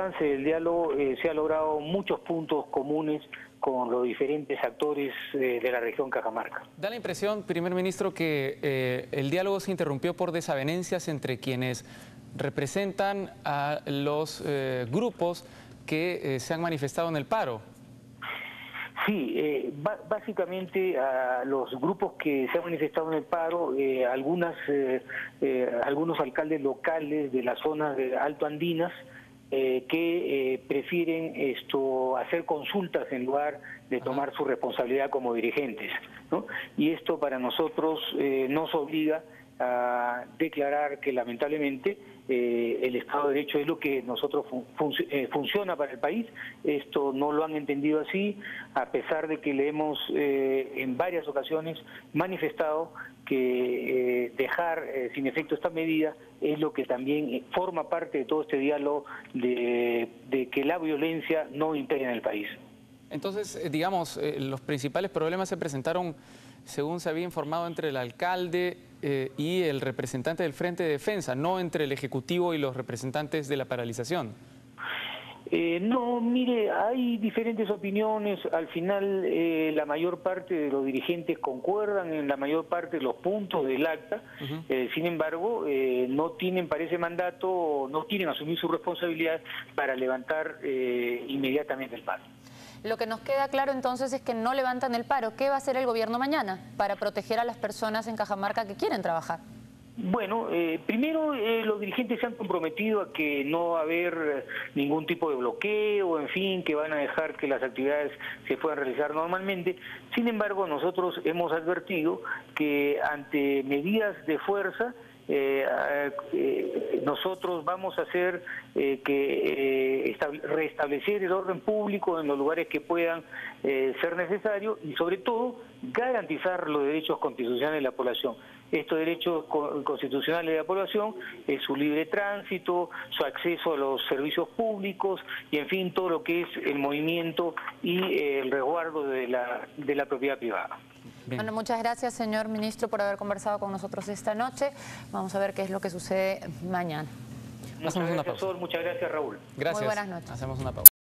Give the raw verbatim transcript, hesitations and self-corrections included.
avance del diálogo eh, se han logrado muchos puntos comunes con los diferentes actores eh, de la región Cajamarca. Da la impresión, primer ministro, que eh, el diálogo se interrumpió por desavenencias entre quienes representan a los eh, grupos que eh, se han manifestado en el paro. Sí, eh, básicamente a los grupos que se han manifestado en el paro, eh, algunas, eh, eh, algunos alcaldes locales de las zonas de Alto Andinas, Eh, que eh, prefieren esto hacer consultas en lugar de tomar su responsabilidad como dirigentes, ¿no? Y esto para nosotros eh, nos obliga a declarar que lamentablemente eh, el Estado de Derecho es lo que nosotros fun fun eh, funciona para el país. Esto no lo han entendido así, a pesar de que le hemos eh, en varias ocasiones manifestado que eh, dejar eh, sin efecto esta medida es lo que también eh, forma parte de todo este diálogo de, de que la violencia no impere en el país. Entonces, eh, digamos, eh, los principales problemas se presentaron, según se había informado, entre el alcalde eh, y el representante del Frente de Defensa, no entre el Ejecutivo y los representantes de la paralización. Eh, no, mire, hay diferentes opiniones. Al final eh, la mayor parte de los dirigentes concuerdan en la mayor parte de los puntos del acta. Uh-huh. eh, sin embargo, eh, no tienen para ese mandato, no quieren asumir su responsabilidad para levantar eh, inmediatamente el paro. Lo que nos queda claro entonces es que no levantan el paro. ¿Qué va a hacer el gobierno mañana para proteger a las personas en Cajamarca que quieren trabajar? Bueno, eh, primero eh, los dirigentes se han comprometido a que no va a haber ningún tipo de bloqueo, en fin, que van a dejar que las actividades se puedan realizar normalmente. Sin embargo, nosotros hemos advertido que ante medidas de fuerza, Eh, eh, nosotros vamos a hacer eh, que eh, restablecer el orden público en los lugares que puedan eh, ser necesarios y sobre todo garantizar los derechos constitucionales de la población. Estos derechos constitucionales de la población es su libre tránsito, su acceso a los servicios públicos y en fin todo lo que es el movimiento y eh, el resguardo de la, de la propiedad privada. Bien. Bueno, muchas gracias, señor ministro, por haber conversado con nosotros esta noche. Vamos a ver qué es lo que sucede mañana. Muchas gracias, Sol. Muchas gracias, Raúl. Gracias. Muy buenas noches. Hacemos una pausa.